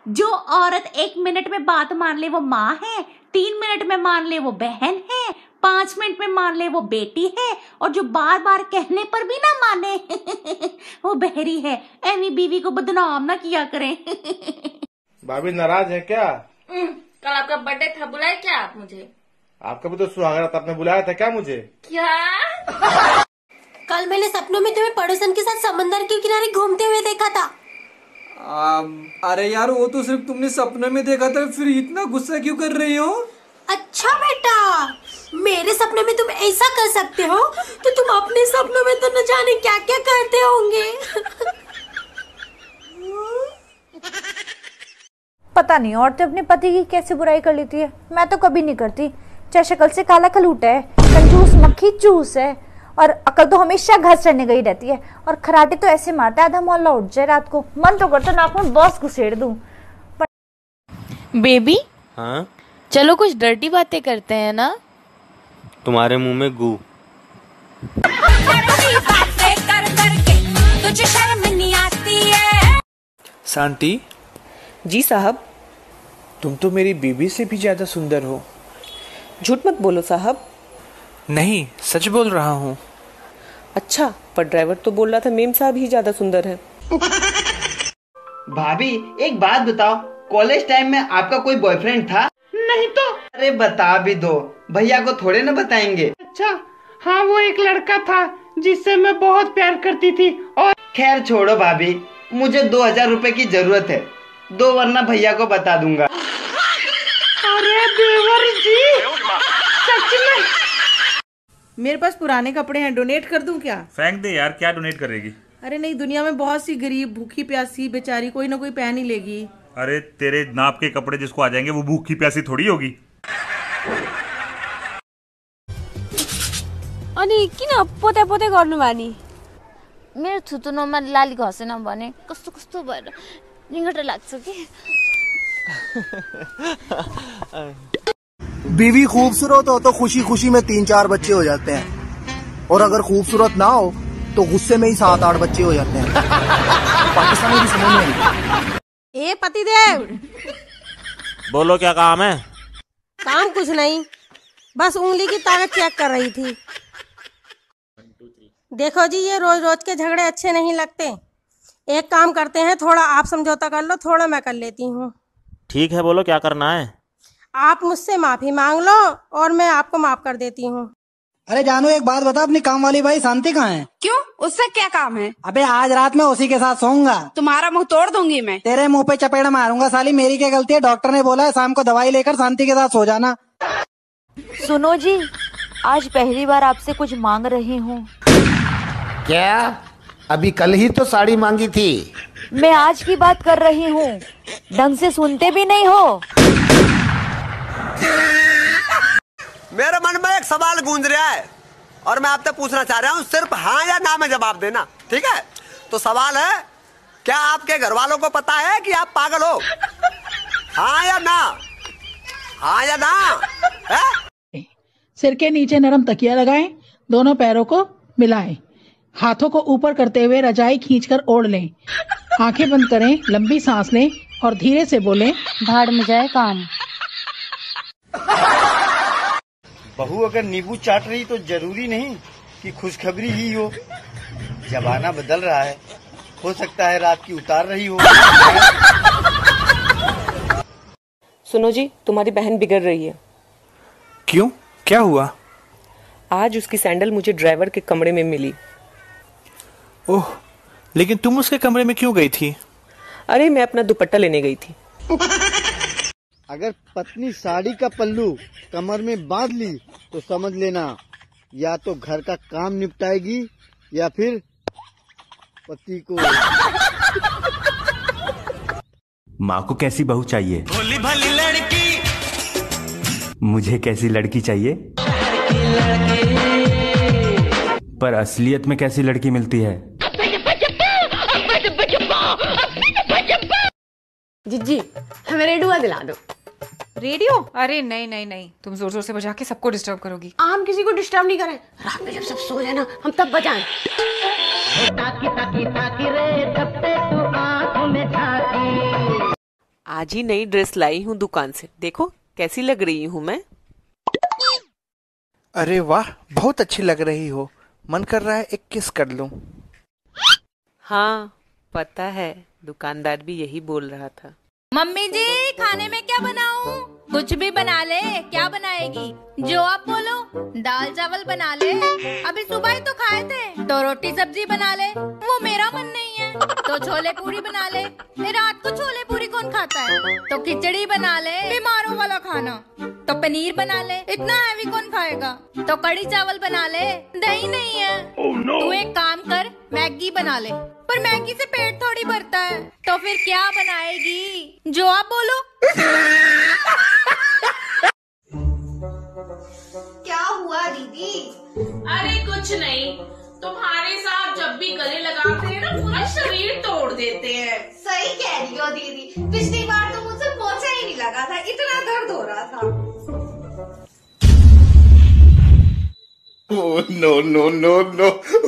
जो औरत 1 मिनट में बात मान ले वो माँ है, 3 मिनट में मान ले वो बहन है, 5 मिनट में मान ले वो बेटी है, और जो बार बार कहने पर भी ना माने वो बहरी है। ऐवी बीवी को बदनाम ना किया करें। भाभी नाराज है क्या? कल आपका बर्थडे था, बुलाए क्या आप मुझे? आपका भी तो सुहागरात, आपने बुलाया था क्या मुझे? क्या? कल मैंने सपनों में तुम्हें पड़ोसन के साथ समंदर के किनारे घूमते हुए देखा था। अरे यार वो तो सिर्फ तुमने सपने में देखा था, फिर इतना गुस्सा क्यों कर रही हो? अच्छा बेटा, मेरे सपने में तुम ऐसा कर सकते हो तो तुम अपने सपनों में तो न जाने क्या क्या करते होंगे। पता नहीं औरतें अपने पति की कैसे बुराई कर लेती है। मैं तो कभी नहीं करती। चाहे शक्ल से काला कलूटा है, कंजूस मक्खी चूस है, और अकल तो हमेशा घर चढ़ने गई रहती है। और खराटे तो ऐसे मारता है आधा मोहल्ला उठ जाए रात को। मन तो करता नाक में बॉस घुसेड़ दूं। बेबी, हाँ चलो कुछ डर्टी बातें करते हैं ना। तुम्हारे मुंह में गू। शांति जी साहब। तुम तो मेरी बीबी से भी ज्यादा सुंदर हो। झूठ मत बोलो साहब। नहीं, सच बोल रहा हूँ। अच्छा, पर ड्राइवर तो बोल रहा था मेम साहब ही ज्यादा सुंदर है। भाभी एक बात बताओ, कॉलेज टाइम में आपका कोई बॉयफ्रेंड था? नहीं तो। अरे बता भी दो, भैया को थोड़े ना बताएंगे। अच्छा हाँ, वो एक लड़का था जिससे मैं बहुत प्यार करती थी। और खैर छोड़ो भाभी, मुझे 2000 रुपए की जरूरत है, दो वरना भैया को बता दूंगा। अरे देवर जी, सच में? मेरे पास पुराने कपड़े हैं, डोनेट कर दूं क्या? फेंक दे यार, क्या डोनेट करेगी? अरे नहीं, दुनिया में बहुत सी गरीब भूखी प्यासी बेचारी कोई ना कोई पहन ही लेगी। अरे तेरे नाप के कपड़े जिसको आ जाएंगे वो भूखी प्यासी थोड़ी होगी। अनि किन पोते पोते गर्नु बानी? मेरो थुतुनोमा लाली घसेन भने कस्तो कस्तो भएर निगट लाग्छ कि। बीवी खूबसूरत हो तो खुशी खुशी में 3-4 बच्चे हो जाते हैं, और अगर खूबसूरत ना हो तो गुस्से में ही 7-8 बच्चे हो जाते हैं। पाकिस्तानी की समझ में। ए पतिदेव, बोलो क्या काम है? काम कुछ नहीं, बस उंगली की ताकत चेक कर रही थी। देखो जी, ये रोज रोज के झगड़े अच्छे नहीं लगते। एक काम करते हैं, थोड़ा आप समझौता कर लो, थोड़ा मैं कर लेती हूँ। ठीक है, बोलो क्या करना है? आप मुझसे माफी मांग लो और मैं आपको माफ कर देती हूँ। अरे जानू एक बात बता, अपनी काम वाली भाई शांति कहाँ है? क्यों, उससे क्या काम है? अबे आज रात में उसी के साथ सोऊंगा। तुम्हारा मुंह तोड़ दूंगी मैं। तेरे मुंह पे चपेट मारूंगा साली, मेरी क्या गलती है? डॉक्टर ने बोला है शाम को दवाई लेकर शांति के साथ सो जाना। सुनो जी, आज पहली बार आपसे कुछ मांग रही हूँ। क्या? अभी कल ही तो साड़ी मांगी थी। मैं आज की बात कर रही हूँ, ढंग से सुनते भी नहीं हो। मेरे मन में एक सवाल गूंज रहा है और मैं आपसे पूछना चाह रहा हूँ, सिर्फ हाँ या ना में जवाब देना, ठीक है? तो सवाल है, क्या आपके घर वालों को पता है कि आप पागल हो? हाँ या ना? हाँ या ना? है? सिर के नीचे नरम तकिया लगाएं, दोनों पैरों को मिलाएं, हाथों को ऊपर करते हुए रजाई खींचकर ओढ़ लें, आंखें बंद करें, लंबी सांस लें और धीरे से बोलें, भाड़ में जाए काम। बहू अगर नींबू चाट रही तो जरूरी नहीं कि खुशखबरी ही हो। जमाना बदल रहा है, हो सकता है रात की उतार रही हो। सुनो जी, तुम्हारी बहन बिगड़ रही है। क्यों, क्या हुआ? आज उसकी सैंडल मुझे ड्राइवर के कमरे में मिली। ओह, लेकिन तुम उसके कमरे में क्यों गई थी? अरे मैं अपना दुपट्टा लेने गई थी। अगर पत्नी साड़ी का पल्लू कमर में बांध ली तो समझ लेना, या तो घर का काम निपटाएगी या फिर पति को। माँ को कैसी बहू चाहिए? भोली भाली लड़की। मुझे कैसी लड़की चाहिए? पर असलियत में कैसी लड़की मिलती है? जिज्जी, हमें रेडियो दिला दो। रेडियो? अरे नहीं नहीं नहीं, तुम जोर जोर से बजा के सबको डिस्टर्ब करोगी। हम किसी को डिस्टर्ब नहीं करें, रात में जब सब सो जाए ना हम तब बजाएं। आज ही नई ड्रेस लाई हूँ दुकान से, देखो कैसी लग रही हूँ मैं। अरे वाह, बहुत अच्छी लग रही हो, मन कर रहा है एक किस कर लूं। हाँ पता है, दुकानदार भी यही बोल रहा था। मम्मी जी खाने में क्या बनाऊं? कुछ भी बना ले। क्या बनाएगी? जो आप बोलो। दाल चावल बना ले, अभी सुबह ही तो खाए थे। तो रोटी सब्जी बना ले, वो मेरा मन नहीं है। तो छोले पूरी बना ले, रात को छोले पूरी कौन खाता है? तो खिचड़ी बना ले, बीमारों वाला खाना। तो पनीर बना ले, इतना हैवी कौन खाएगा? तो कड़ी चावल बना ले, दही नहीं है। तू एक काम कर, मैगी बना ले। पर मैगी से पेट थोड़ी भरता है। तो फिर क्या बनाएगी? जो आप बोलो। क्या हुआ दीदी? अरे कुछ नहीं, तुम्हारे साथ जब भी गले लगाते हैं ना पूरा शरीर तोड़ देते हैं। सही कह रही हो दीदी, पिछली बार तो मुझसे पोछा ही नहीं लगा था, इतना दर्द हो रहा था। Oh, no, no, no, no.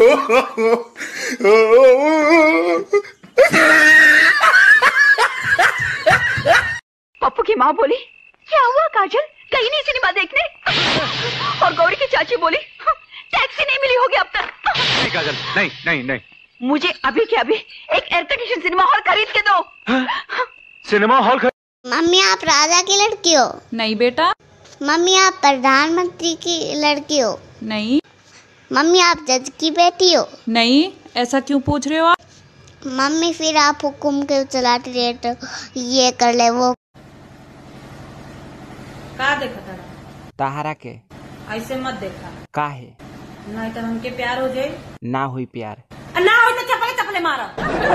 Pappu की माँ बोली, क्या हुआ काजल, गई नहीं सिनेमा देखने? और गौरी की चाची बोली, टैक्सी नहीं मिली होगी अब तक। नहीं काजल, नहीं नहीं नहीं, मुझे अभी के अभी एक एयर कंडीशन सिनेमा हॉल खरीद के दो। सिनेमा हॉल मम्मी आप राजा की लड़की हो? नहीं बेटा। मम्मी आप प्रधानमंत्री की लड़की हो? नहीं। मम्मी आप जज की बेटी हो? नहीं। ऐसा क्यों पूछ रहे हो आप? मम्मी फिर आप हुक्म क्यों चलाती रहते हो, ये कर ले वो। का देखा था? ताहरा के ऐसे मत देखा। काहे? नहीं तो हमके प्यार हो जाए। ना हुई प्यार। ना हो तो चपले चपले मारा।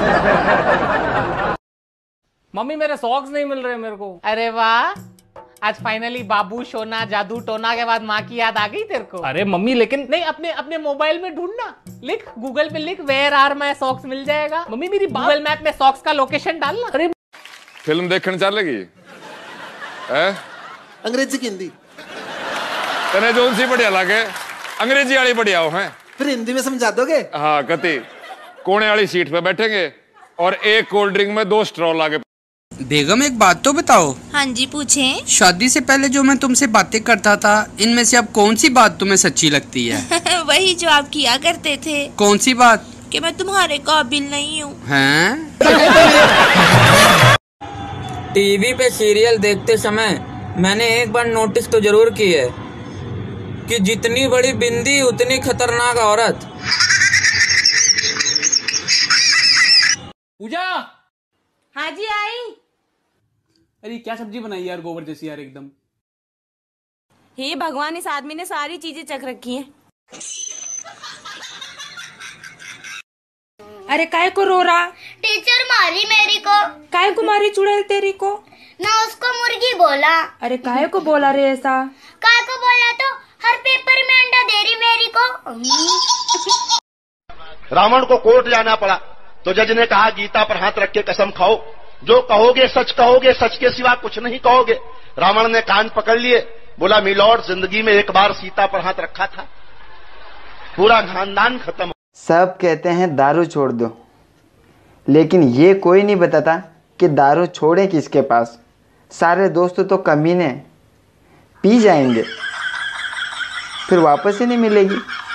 मम्मी मेरे सॉक्स नहीं मिल रहे मेरे को। अरे वाह, आज फाइनली बाबू सोना जादू टोना के बाद माँ की याद आ गई तेरे को। अरे मम्मी लेकिन नहीं, अपने अपने मोबाइल में ढूंढना, लिख गूगल पे लिख वेयर आर माय सॉक्स, मिल जाएगा। मम्मी मेरी गूगल मैप में सॉक्स का लोकेशन डालना। अरे फिल्म देखने चलेगी? अंग्रेजी की हिंदी? तने जोन सी बढ़िया लगे? अंग्रेजी वाली बढ़िया हो हैं? फिर हिंदी में समझा दोगे? हाँ कति, कोने वाली सीट पे बैठेंगे और एक कोल्ड ड्रिंक में 2 स्ट्रॉ लाके। बेगम एक बात तो बताओ। हाँ जी पूछें। शादी से पहले जो मैं तुमसे बातें करता था, इनमें से अब कौन सी बात तुम्हें सच्ची लगती है? वही जो आप किया करते थे। कौन सी बात? कि मैं तुम्हारे काबिल नहीं हूँ। हैं? टीवी पे सीरियल देखते समय मैंने एक बार नोटिस तो जरूर की है कि जितनी बड़ी बिंदी उतनी खतरनाक औरत। पूजा। हाँ जी आई। अरे क्या सब्जी बनाई यार, गोबर जैसी यार एकदम। हे भगवान, इस आदमी ने सारी चीजें चख रखी हैं। अरे काय को रो रहा? टीचर मारी मेरी को। काय को मारी चुड़ैल तेरी को? ना उसको मुर्गी बोला। अरे काय को बोला रे ऐसा? काय को बोला तो हर पेपर में अंडा दे रही मेरी को। रावण को कोर्ट जाना पड़ा तो जज ने कहा गीता पर हाथ रख के कसम खाओ, जो कहोगे सच के सिवा कुछ नहीं कहोगे। रावण ने कान पकड़ लिए, बोला मिलॉर्ड जिंदगी में एक बार सीता पर हाथ रखा था, पूरा खानदान खत्म। सब कहते हैं दारू छोड़ दो, लेकिन ये कोई नहीं बताता कि दारू छोड़े किसके पास। सारे दोस्त तो कमीने, पी जाएंगे फिर वापस ही नहीं मिलेगी।